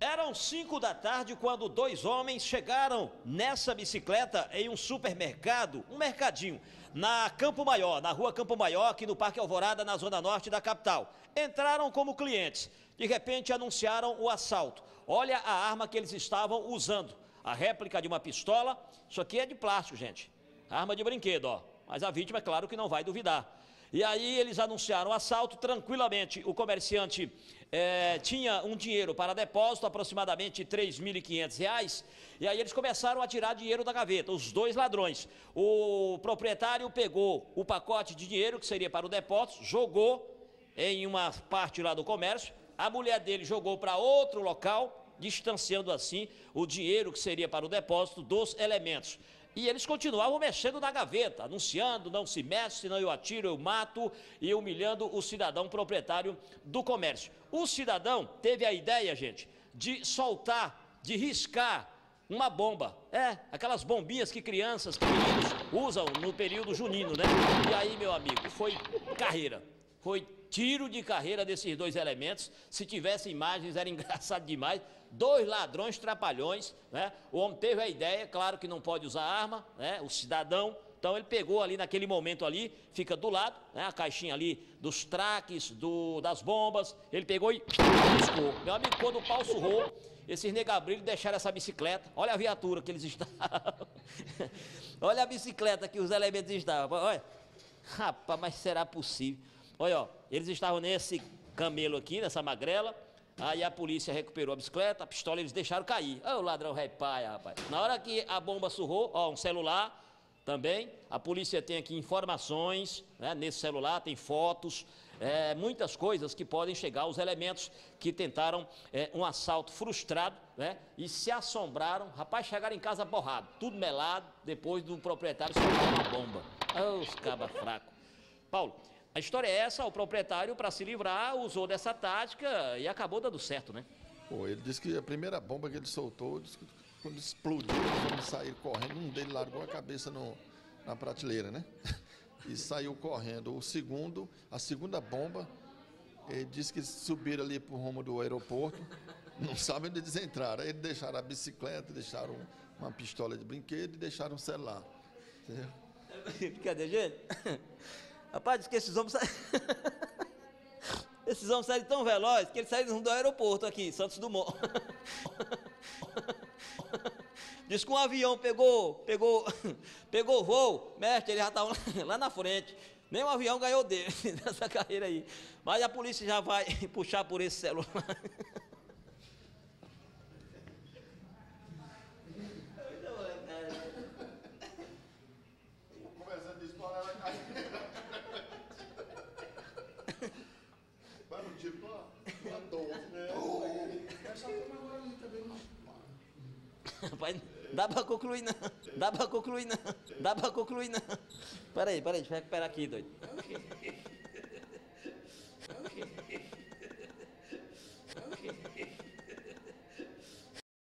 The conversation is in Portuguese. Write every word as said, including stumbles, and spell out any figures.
Eram cinco da tarde quando dois homens chegaram nessa bicicleta em um supermercado, um mercadinho, na Campo Maior, na rua Campo Maior, aqui no Parque Alvorada, na zona norte da capital. Entraram como clientes, de repente anunciaram o assalto. Olha a arma que eles estavam usando, a réplica de uma pistola. Isso aqui é de plástico, gente, arma de brinquedo, ó. Mas a vítima, é claro que não vai duvidar. E aí eles anunciaram o assalto tranquilamente. O comerciante é, tinha um dinheiro para depósito, aproximadamente três mil e quinhentos reais, e aí eles começaram a tirar dinheiro da gaveta, os dois ladrões. O proprietário pegou o pacote de dinheiro, que seria para o depósito, jogou em uma parte lá do comércio, a mulher dele jogou para outro local, distanciando assim o dinheiro que seria para o depósito dos elementos. E eles continuavam mexendo na gaveta, anunciando, não se mexe, senão eu atiro, eu mato, e humilhando o cidadão proprietário do comércio. O cidadão teve a ideia, gente, de soltar, de riscar uma bomba. É, aquelas bombinhas que crianças, que meninos usam no período junino, né? E aí, meu amigo, foi carreira, foi tiro de carreira desses dois elementos. Se tivesse imagens, era engraçado demais. Dois ladrões trapalhões, né? O homem teve a ideia, claro que não pode usar arma, né? O cidadão, então ele pegou ali naquele momento ali, fica do lado, né? A caixinha ali dos traques, do, das bombas, ele pegou e riscou. Meu amigo, quando o pau surrou, esses negabrilhos deixaram essa bicicleta. Olha a viatura que eles estavam. Olha a bicicleta que os elementos estavam. Olha, rapaz, mas será possível? Olha, ó, eles estavam nesse camelo aqui, nessa magrela. Aí a polícia recuperou a bicicleta, a pistola eles deixaram cair. Ô, ladrão repaia, rapaz. Na hora que a bomba surrou, ó, um celular também. A polícia tem aqui informações, né, nesse celular, tem fotos, é, muitas coisas que podem chegar aos elementos que tentaram é, um assalto frustrado, né, e se assombraram. Rapaz, chegaram em casa borrado, tudo melado, depois do proprietário soltar uma bomba. Ô, os cabas fracos. Paulo, a história é essa, o proprietário, para se livrar, usou dessa tática e acabou dando certo, né? Pô, ele disse que a primeira bomba que ele soltou, disse que quando explodiu, os homens saíram correndo, um deles largou a cabeça no, na prateleira, né? E saiu correndo. O segundo, a segunda bomba, ele disse que eles subiram ali pro rumo do aeroporto, não sabem onde eles entraram. Aí eles deixaram a bicicleta, deixaram uma pistola de brinquedo e deixaram o celular. Entendeu? Cadê, gente? Rapaz, diz que esses homens saem... esses homens saíram tão velozes que eles saíram do aeroporto aqui, Santos Dumont. Diz que um avião pegou, pegou, pegou voo, mestre, ele já estava lá na frente. Nem um avião ganhou dele nessa carreira aí. Mas a polícia já vai puxar por esse celular. Começando a disparar na carreira. Vai no tipo, ó, uma doze, né? É só tomar agora ali também. Rapaz, dá pra concluir não, dá pra concluir não, dá pra concluir não. Peraí, peraí, deixa eu recuperar aqui, doido.